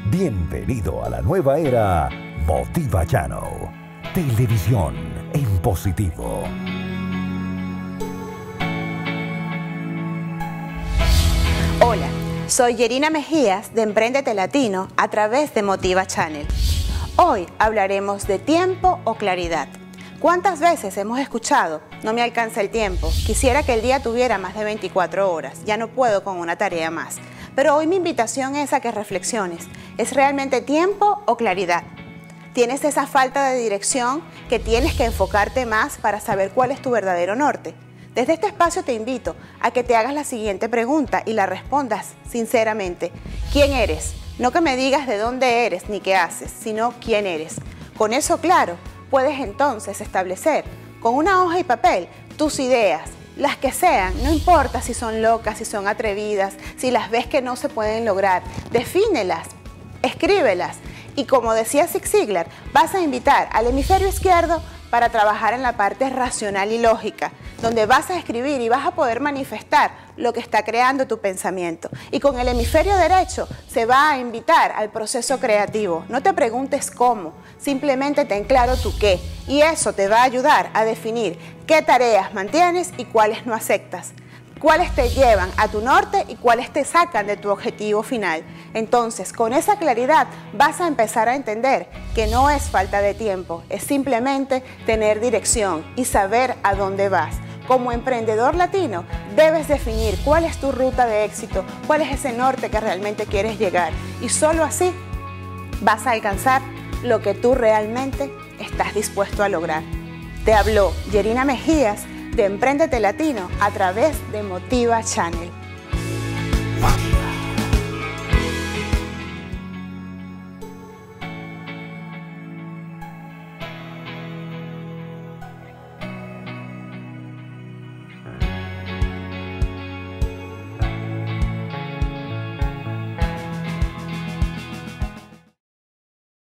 Bienvenido a la nueva era Motiva Channel. Televisión en positivo. Hola, soy Yerina Mejías de Emprendete Latino a través de Motiva Channel. Hoy hablaremos de tiempo o claridad. ¿Cuántas veces hemos escuchado, no me alcanza el tiempo, quisiera que el día tuviera más de 24 horas, ya no puedo con una tarea más? Pero hoy mi invitación es a que reflexiones, ¿es realmente tiempo o claridad? ¿Tienes esa falta de dirección que tienes que enfocarte más para saber cuál es tu verdadero norte? Desde este espacio te invito a que te hagas la siguiente pregunta y la respondas sinceramente. ¿Quién eres? No que me digas de dónde eres ni qué haces, sino quién eres. Con eso claro, puedes entonces establecer con una hoja y papel tus ideas, las que sean, no importa si son locas, si son atrevidas, si las ves que no se pueden lograr, defínelas, escríbelas y como decía Zig Ziglar, vas a invitar al hemisferio izquierdo para trabajar en la parte racional y lógica, donde vas a escribir y vas a poder manifestar lo que está creando tu pensamiento. Y con el hemisferio derecho se va a invitar al proceso creativo. No te preguntes cómo, simplemente ten claro tu qué. Y eso te va a ayudar a definir qué tareas mantienes y cuáles no aceptas. Cuáles te llevan a tu norte y cuáles te sacan de tu objetivo final. Entonces, con esa claridad vas a empezar a entender que no es falta de tiempo, es simplemente tener dirección y saber a dónde vas. Como emprendedor latino, debes definir cuál es tu ruta de éxito, cuál es ese norte que realmente quieres llegar. Y solo así vas a alcanzar lo que tú realmente estás dispuesto a lograr. Te habló Yerina Mejías de Emprendete Latino a través de Motiva Channel.